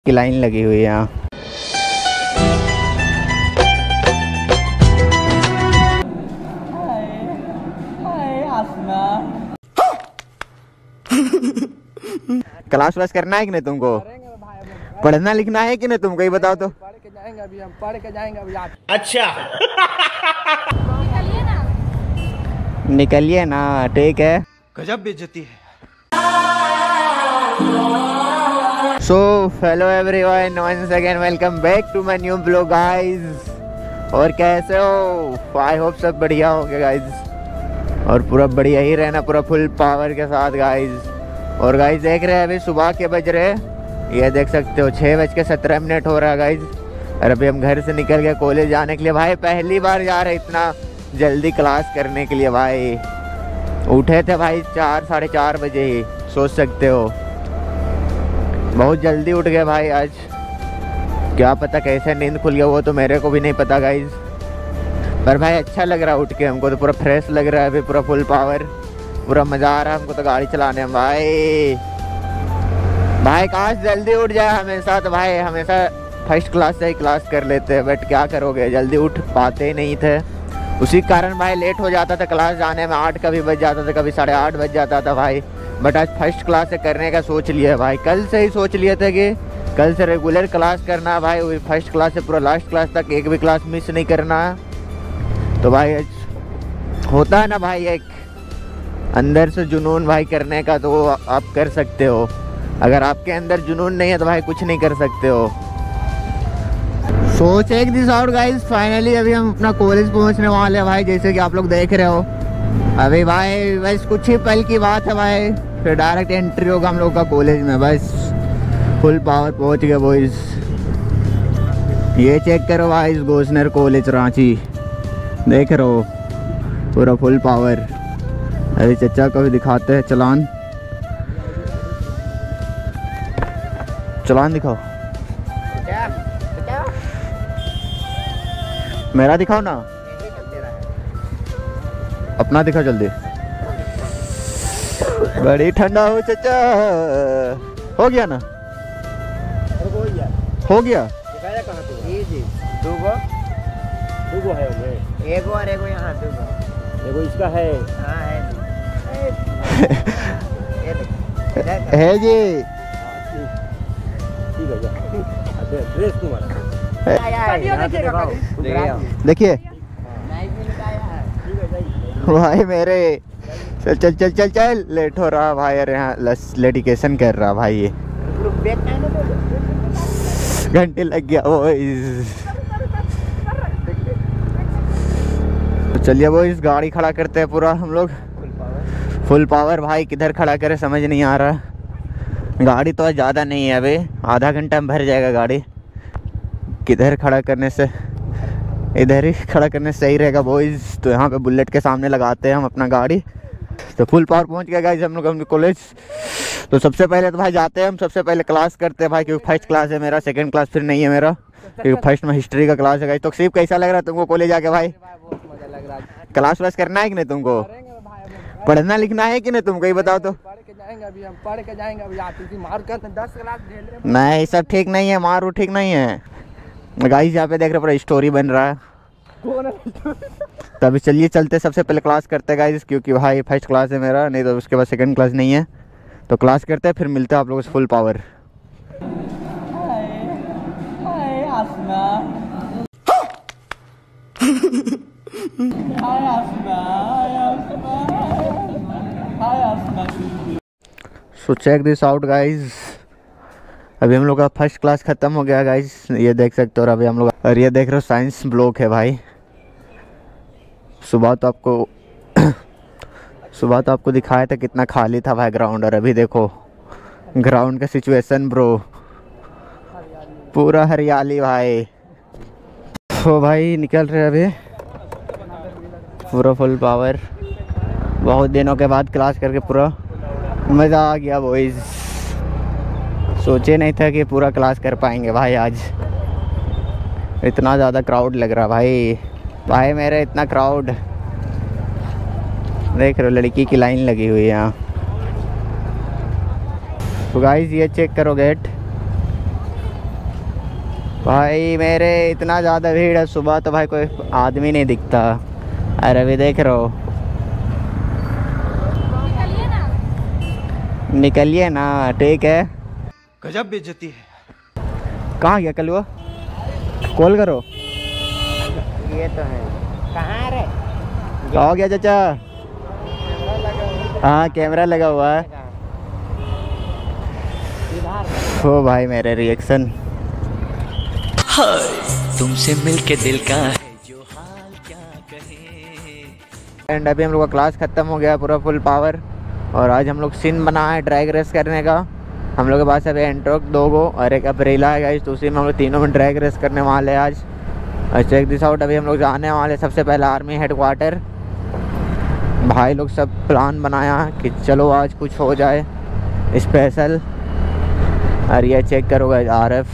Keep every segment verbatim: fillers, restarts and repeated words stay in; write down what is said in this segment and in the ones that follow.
की लाइन लगी हुई है यहाँ। क्लास वास करना है कि नहीं तुमको? पढ़ना लिखना है कि नहीं तुमको? ये बताओ तो। पढ़ के जाएंगे अभी, हम पढ़ के जाएंगे अभी। अच्छा निकलिए ना, ठीक है। गजब बेइज्जती है। So hello everyone, once again welcome back to my new blog guys. और कैसे हो? आई होप सब बढ़िया हो गया गाइस, और पूरा बढ़िया ही रहना, पूरा फुल पावर के साथ गाइस। और गाइस देख रहे हैं अभी सुबह के बज रहे, ये देख सकते हो छः बज के सत्रह मिनट हो रहा है गाइस। और अभी हम घर से निकल गए कॉलेज जाने के लिए। भाई पहली बार जा रहे इतना जल्दी क्लास करने के लिए। भाई उठे थे भाई चार साढ़े चार बजे ही, सोच सकते हो। बहुत जल्दी उठ गए भाई आज। क्या पता कैसे नींद खुल गया, वो तो मेरे को भी नहीं पता गाइस। पर भाई अच्छा लग रहा है उठ के, हमको तो पूरा फ्रेश लग रहा है अभी, पूरा फुल पावर, पूरा मज़ा आ रहा है हमको तो गाड़ी चलाने में। भाई भाई काश जल्दी उठ जाए हमेशा, तो भाई हमेशा फर्स्ट क्लास से ही क्लास कर लेते हैं। बट क्या करोगे, जल्दी उठ पाते ही नहीं थे, उसी कारण भाई लेट हो जाता था क्लास जाने में। आठ कभी बज जाता था, कभी साढ़े आठ बज जाता था भाई। बट आज फर्स्ट क्लास से करने का सोच लिया भाई, कल से ही सोच लिए थे कि कल से रेगुलर क्लास करना भाई, वही फर्स्ट क्लास से पूरा लास्ट क्लास तक एक भी क्लास मिस नहीं करना। तो भाई होता है ना भाई एक अंदर से जुनून भाई करने का, तो आप कर सकते हो। अगर आपके अंदर जुनून नहीं है तो भाई कुछ नहीं कर सकते हो। So check this out guys, finally अभी हम अपना कॉलेज पहुंचने वाले हैं भाई, जैसे कि आप लोग देख रहे हो। अभी भाई बस कुछ ही पल की बात है भाई, फिर डायरेक्ट एंट्री होगा हम लोग का कॉलेज में। बस फुल पावर पहुंच गए बॉयज। ये चेक करो भाई, गोसनर कॉलेज रांची, देख रहे हो पूरा फुल पावर। अभी चचा को भी दिखाते हैं चलान, चलान दिखाओ। मेरा दिखाओ ना, अपना दिखाओ जल्दी। बड़ी ठंडा हो चचा, हो गया ना? हो गया। दूगो है एगो और एगो यहाँ दूगो, एगो इसका है। हाँ है है जी, ठीक है। ड्रेस तुम्हारा देखिए भाई मेरे। चल चल चल चल चल, लेट हो रहा भाई। अरे यहाँ लेडिकेशन कर रहा भाई, ये घंटे लग गया वो। तो चलिए वो इस गाड़ी खड़ा करते हैं पूरा हम लोग फुल पावर। भाई किधर खड़ा करे समझ नहीं आ रहा। गाड़ी तो ज़्यादा नहीं है, अभी आधा घंटा में भर जाएगा गाड़ी। किधर खड़ा करने से, इधर ही खड़ा करने से सही रहेगा बॉयज़। तो यहाँ पे बुलेट के सामने लगाते हैं हम अपना गाड़ी। तो फुल पावर पहुँच गया गाइस हम लोग अपने कॉलेज। तो सबसे पहले तो भाई जाते हैं हम, सबसे पहले क्लास करते हैं भाई, क्योंकि फर्स्ट क्लास है मेरा, सेकंड क्लास फिर नहीं है मेरा, क्योंकि फर्स्ट में हिस्ट्री का क्लास है गाइस। तो सिर्फ कैसा लग रहा है तुमको कॉलेज आके भाई? क्लास वास करना है कि नहीं तुमको? पढ़ना लिखना है कि नहीं तुमको? ये बताओ तो। पढ़ के जाएंगे अभी, हम पढ़ के जाएंगे अभी। आप मार कर दस क्लास झेल रहे। नहीं सब ठीक नहीं है, मारू ठीक नहीं है गाइस। यहाँ पे देख रहे पूरा स्टोरी बन रहा है। तभी चलिए चलते, सबसे पहले क्लास करते हैं गाइस, क्योंकि भाई फर्स्ट क्लास है मेरा, नहीं तो उसके बाद सेकंड क्लास नहीं है। तो क्लास करते हैं, फिर मिलते हैं आप लोगों से full power. So check this out guys, अभी हम लोग का फर्स्ट क्लास ख़त्म हो गया गाइस, ये देख सकते हो। और अभी हम लोग, और ये देख रहे हो साइंस ब्लॉक है भाई। सुबह तो आपको सुबह तो आपको दिखाया था कितना खाली था भाई ग्राउंड, और अभी देखो ग्राउंड का सिचुएशन ब्रो, पूरा हरियाली भाई। तो भाई निकल रहे अभी पूरा फुल पावर। बहुत दिनों के बाद क्लास करके पूरा मज़ा आ गया बॉयज़। सोचे नहीं था कि पूरा क्लास कर पाएंगे भाई आज, इतना ज़्यादा क्राउड लग रहा भाई। भाई मेरे इतना क्राउड, देख रहे हो लड़की की लाइन लगी हुई है यहाँ। तो गाइस ये चेक करो गेट, भाई मेरे इतना ज़्यादा भीड़ है, सुबह तो भाई कोई आदमी नहीं दिखता। अरे अभी देख रहे हो, निकलिए ना, ठीक है। गजब बेइज्जती है। कहाँ गया कल वो? कॉल करो। ये तो है। कहाँ रे? क्या हो गया चाचा? हाँ कैमरा लगा हुआ है। हो भाई मेरे रिएक्शन। हाय तुमसे मिलके दिल का है जो हाल क्या कहे। एंड अभी हम लोग का क्लास ख़त्म हो गया पूरा फुल पावर, और आज हम लोग सीन बना है ड्रैग रेस करने का। हम लोग के पास अभी एंट्रोक दो गो और एक अब्रेला है गाइस, तो उसी में हम लोग तीनों में ड्रैग रेस करने वाले हैं आज। और चेक दिस आउट, अभी हम लोग जाने वाले सबसे पहले आर्मी हेडक्वार्टर। भाई लोग सब प्लान बनाया कि चलो आज कुछ हो जाए स्पेशल। और ये चेक करो गाइस, आर एफ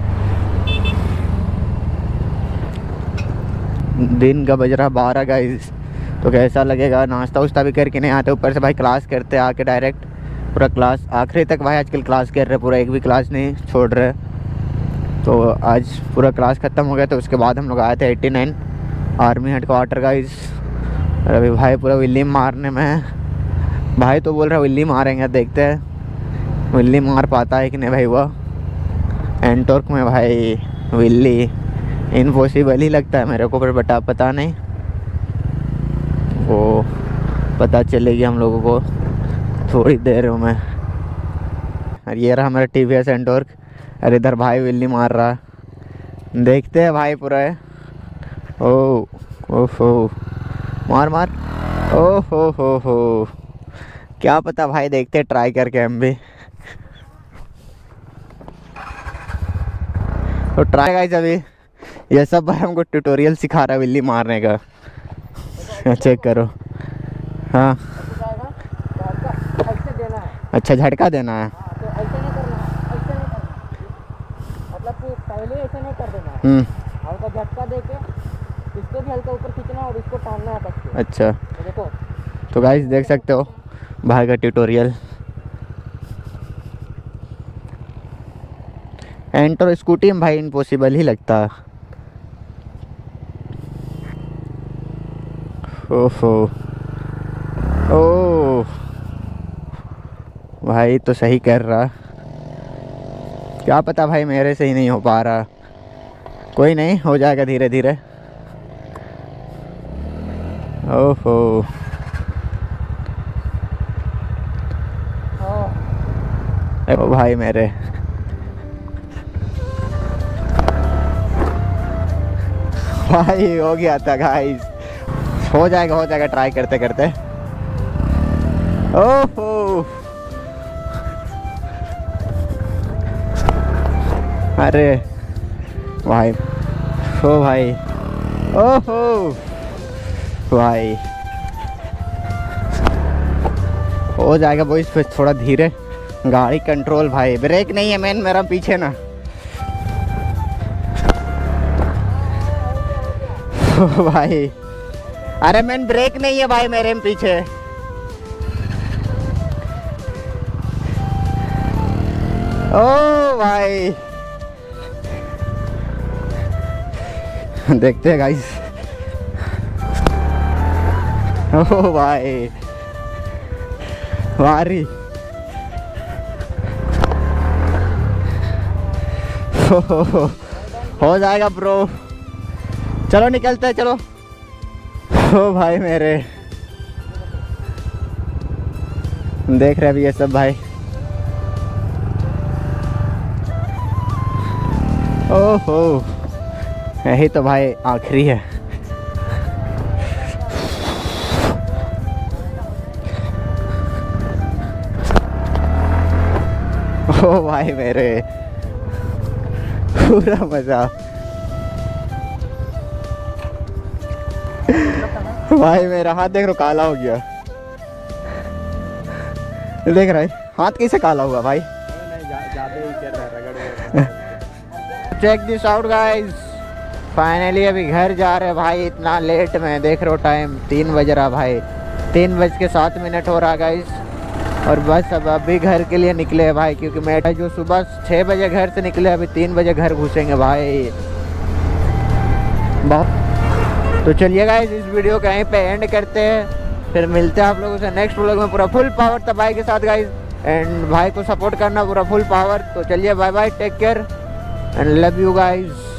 दिन का बज रहा बारह गाइस, तो कैसा लगेगा। नाश्ता उस्ता भी करके नहीं आते, ऊपर से भाई क्लास करते आके डायरेक्ट पूरा क्लास आखिरी तक भाई आजकल क्लास कर रहे, पूरा एक भी क्लास नहीं छोड़ रहे। तो आज पूरा क्लास ख़त्म हो गया, तो उसके बाद हम लोग आए थे eighty nine army headquarter guys. और अभी भाई पूरा विल्ली मारने में है। भाई तो बोल रहा है विल्ली मारेंगे, देखते हैं विल्ली मार पाता है कि नहीं भाई। वो एंटोर्क में भाई विल्ली इम्पॉसिबल ही लगता है मेरे को, पर बता पता नहीं, वो पता चलेगी हम लोगों को थोड़ी देर में। और ये रहा हमारा टी वी एस एंटोर्क। और इधर भाई विल्ली मार रहा, देखते हैं भाई पूरा है। ओ ओहो मार मार, ओ हो हो हो, क्या पता भाई, देखते ट्राई करके हम भी। तो ट्राई गाइस, अभी ये सब भाई हमको ट्यूटोरियल सिखा रहा है विल्ली मारने का। चेक करो। हाँ ऐसे देना है। अच्छा झटका देना है। हाँ, तो ऐसे नहीं करना है, ऐसे नहीं करना, मतलब कि पहले ऐसे नहीं कर देना है। हम्म हल्का झटका दे के इसको भी हल्का ऊपर खींचना और इसको टांगना है बस के। अच्छा, तो देखो तो गाइस देख सकते हो भाई का ट्यूटोरियल। एंटर स्कूटी में भाई इम्पॉसिबल ही लगता है। ओहो ओ भाई तो सही कर रहा, क्या पता भाई मेरे से ही नहीं हो पा रहा। कोई नहीं, हो जाएगा धीरे धीरे। ओहो ओ भाई मेरे, भाई हो गया था गाइस, हो जाएगा हो जाएगा ट्राई करते करते। ओहो अरे भाई, ओ भाई, ओहो भाई, हो जाएगा वो, इस पे थोड़ा धीरे गाड़ी कंट्रोल। भाई ब्रेक नहीं है मैन मेरा पीछे ना। ओ भाई, अरे मैन ब्रेक नहीं है भाई मेरे में पीछे। ओ भाई देखते हैं गाइस। ओ भाई वारी, हो जाएगा ब्रो, चलो निकलते हैं चलो। ओ भाई मेरे, देख रहे अभी ये सब भाई। ओहो यही तो भाई आखिरी है। ओ भाई मेरे, पूरा मजा। भाई मेरा हाथ देख रो काला हो गया, देख रहा है हाथ कैसे काला हुआ भाई। Check this out guys, finally अभी घर जा रहे भाई, इतना लेट में देख रहे हो टाइम तीन बज रहा भाई, तीन बज के सात मिनट हो रहा गाइस। और बस अब अभी घर के लिए निकले हैं भाई, क्योंकि मैं जो सुबह छः बजे घर से निकले अभी तीन बजे घर घुसेंगे भाई। बहुत तो चलिए गाइस इस वीडियो को यहीं पे एंड करते हैं, फिर मिलते हैं आप लोगों से नेक्स्ट व्लॉग में पूरा फुल पावर तबाही के साथ गाइस। एंड भाई को सपोर्ट करना पूरा फुल पावर। तो चलिए bye bye, take care and love you guys.